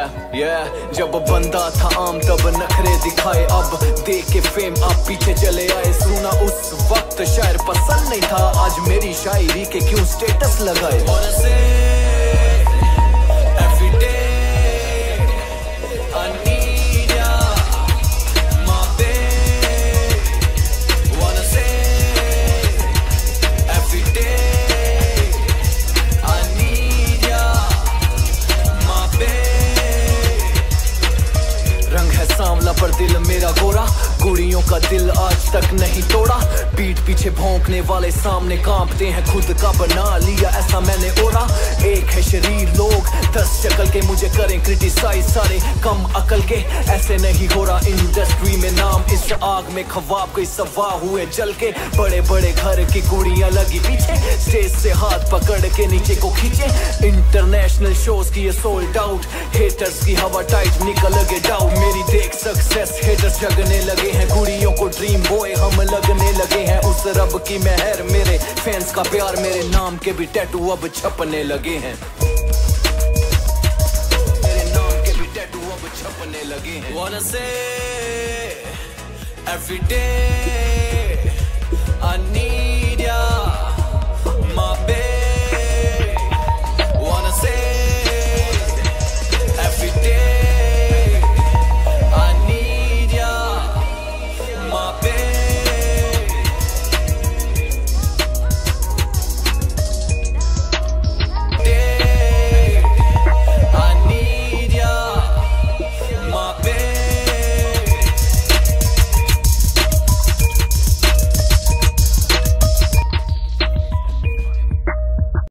जब बंदा था आम तब नखरे दिखाए, अब देख के फेम आप पीछे चले आए। सुना उस वक्त शायर पसंद नहीं था, आज मेरी शायरी के क्यों स्टेटस लगाए। पर दिल मेरा गोरा, कुड़ियों का दिल आज तक नहीं तोड़ा। पीठ पीछे भौंकने वाले सामने कांपते हैं, खुद का बना लिया ऐसा मैंने ओरा। एक है शरीर लोग 10 शक्ल के, मुझे करें क्रिटिसाइज सारे कम अकल के। ऐसे नहीं हो रहा इंडस्ट्री में नाम, इस आग में ख्वाब कई सवा हुए जल के। बड़े बड़े घर की कुड़ियां लगी पीछे, स्टेज से हाथ पकड़ के नीचे को खींचे। इंटरनेशनल शोज की ये सोल्ड आउट, हेटर्स की हवा टाइट निकल गए डाउट। मेरी देख सक्सेस हेटर्स जगने लगे हैं, कुड़ियों को ड्रीम बॉय हम लगने लगे हैं। उस रब की मेहर, मेरे फैंस का प्यार, मेरे नाम के भी टैटू अब छपने लगे हैं। मेरे नाम के भी टैटू अब छपने लगे हैं। Wanna say every day I need